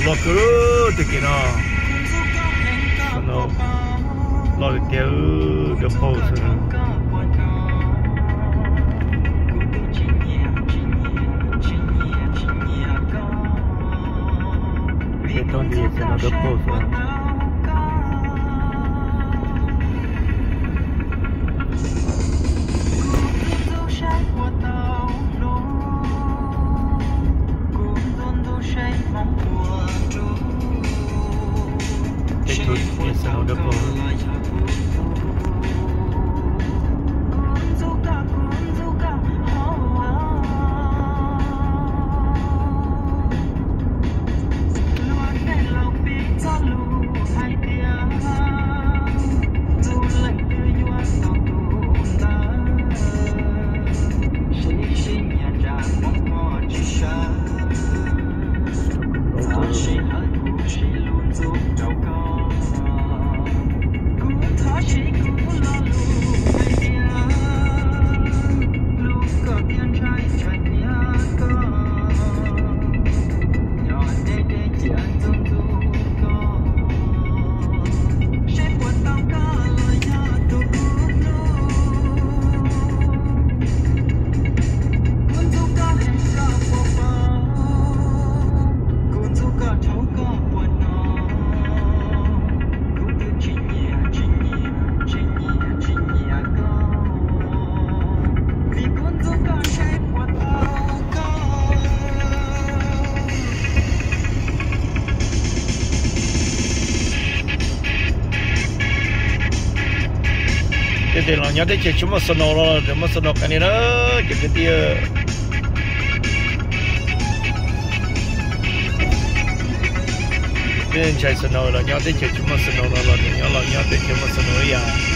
lo cứ từ kia nó lo được tiêu được bao giờ cái con đi sẽ nó được bao giờ để nó nhớ đến chuyện chúng mà sân nổ rồi, để mà sân nổ cái này đó, cái tia, cái chạy sân nổ là nhớ đến chuyện chúng mà sân nổ rồi, nhớ đến chuyện mà sân nổ vậy.